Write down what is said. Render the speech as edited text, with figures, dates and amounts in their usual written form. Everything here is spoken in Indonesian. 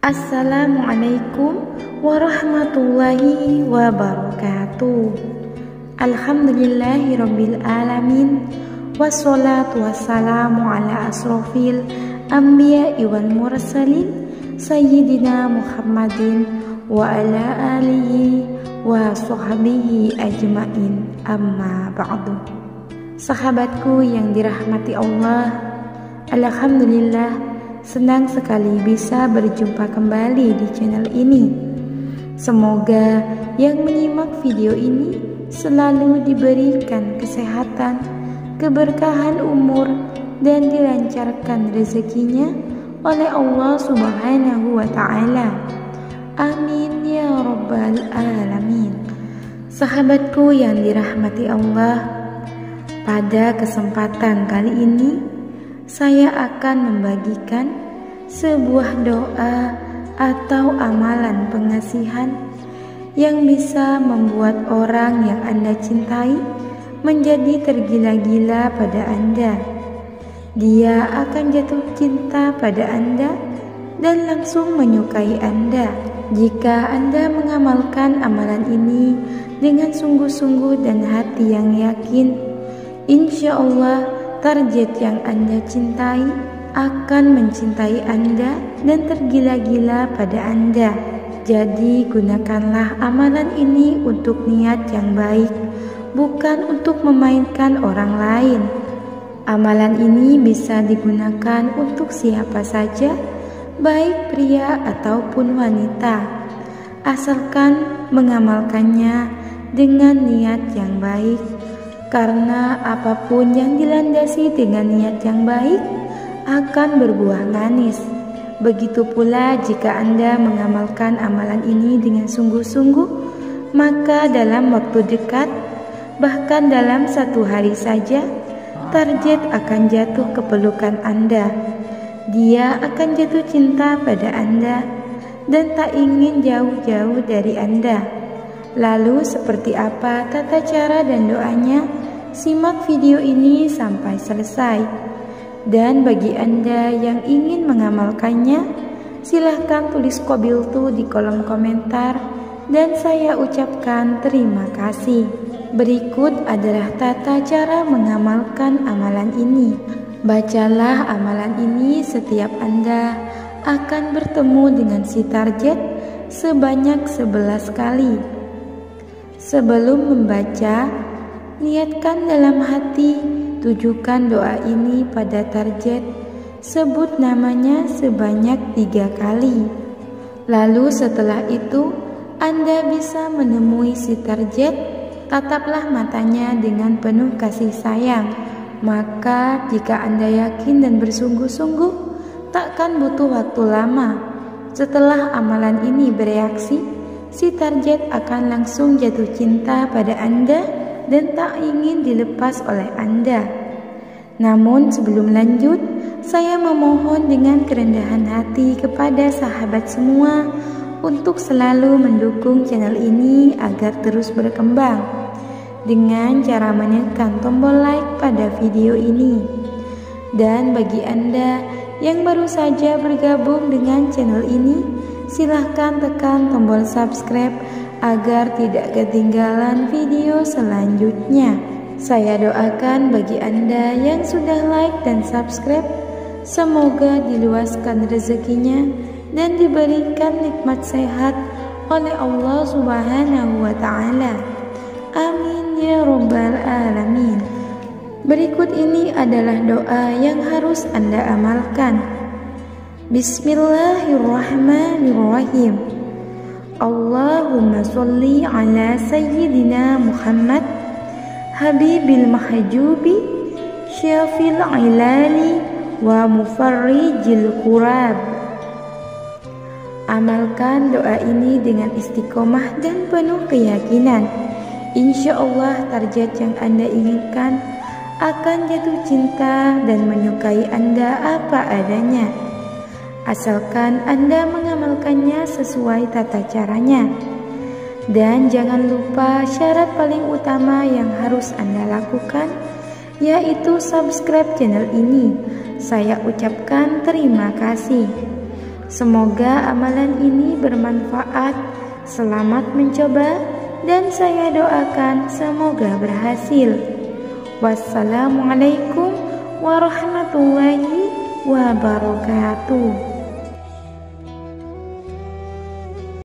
Assalamualaikum warahmatullahi wabarakatuh. Alhamdulillahirabbil alamin. Wassalatu wassalamu ala asrofil anbiya'i wal mursalin sayyidina Muhammadin wa ala alihi wa sahbihi ajmain, amma ba'du. Sahabatku yang dirahmati Allah, alhamdulillah senang sekali bisa berjumpa kembali di channel ini. Semoga yang menyimak video ini selalu diberikan kesehatan, keberkahan umur, dan dilancarkan rezekinya oleh Allah Subhanahu wa Ta'ala. Amin ya Rabbal Alamin. Sahabatku yang dirahmati Allah, pada kesempatan kali ini saya akan membagikan sebuah doa atau amalan pengasihan yang bisa membuat orang yang Anda cintai menjadi tergila-gila pada Anda. Dia akan jatuh cinta pada Anda dan langsung menyukai Anda jika Anda mengamalkan amalan ini dengan sungguh-sungguh dan hati yang yakin. Insya Allah target yang Anda cintai akan mencintai Anda dan tergila-gila pada Anda. Jadi gunakanlah amalan ini untuk niat yang baik, bukan untuk memainkan orang lain. Amalan ini bisa digunakan untuk siapa saja, baik pria ataupun wanita, asalkan mengamalkannya dengan niat yang baik. Karena apapun yang dilandasi dengan niat yang baik akan berbuah manis. Begitu pula jika Anda mengamalkan amalan ini dengan sungguh-sungguh, maka dalam waktu dekat, bahkan dalam 1 hari saja, target akan jatuh ke pelukan Anda. Dia akan jatuh cinta pada Anda dan tak ingin jauh-jauh dari Anda. Lalu seperti apa tata cara dan doanya? Simak video ini sampai selesai. Dan bagi Anda yang ingin mengamalkannya, silahkan tulis qabiltu di kolom komentar dan saya ucapkan terima kasih. Berikut adalah tata cara mengamalkan amalan ini. Bacalah amalan ini setiap Anda akan bertemu dengan si target sebanyak 11 kali. Sebelum membaca, niatkan dalam hati, tujukan doa ini pada target, sebut namanya sebanyak 3 kali. Lalu setelah itu, Anda bisa menemui si target, tataplah matanya dengan penuh kasih sayang. Maka jika Anda yakin dan bersungguh-sungguh, takkan butuh waktu lama. Setelah amalan ini bereaksi, si target akan langsung jatuh cinta pada Anda dan tak ingin dilepas oleh Anda. Namun sebelum lanjut, saya memohon dengan kerendahan hati kepada sahabat semua untuk selalu mendukung channel ini agar terus berkembang dengan cara menekan tombol like pada video ini. Dan bagi Anda yang baru saja bergabung dengan channel ini, silahkan tekan tombol subscribe agar tidak ketinggalan video selanjutnya. Saya doakan bagi Anda yang sudah like dan subscribe, semoga diluaskan rezekinya dan diberikan nikmat sehat oleh Allah Subhanahu wa Ta'ala. Amin ya Rabbal Alamin. Berikut ini adalah doa yang harus Anda amalkan. Bismillahirrahmanirrahim. Allahumma sholli ala sayyidina Muhammad habibil mahjubi syafil ilali wa mufarrijil kurab. Amalkan doa ini dengan istiqomah dan penuh keyakinan. Insya Allah target yang Anda inginkan akan jatuh cinta dan menyukai Anda apa adanya, asalkan Anda mengamalkannya sesuai tata caranya. Dan jangan lupa syarat paling utama yang harus Anda lakukan, yaitu subscribe channel ini. Saya ucapkan terima kasih. Semoga amalan ini bermanfaat. Selamat mencoba dan saya doakan semoga berhasil. Wassalamualaikum warahmatullahi wabarakatuh.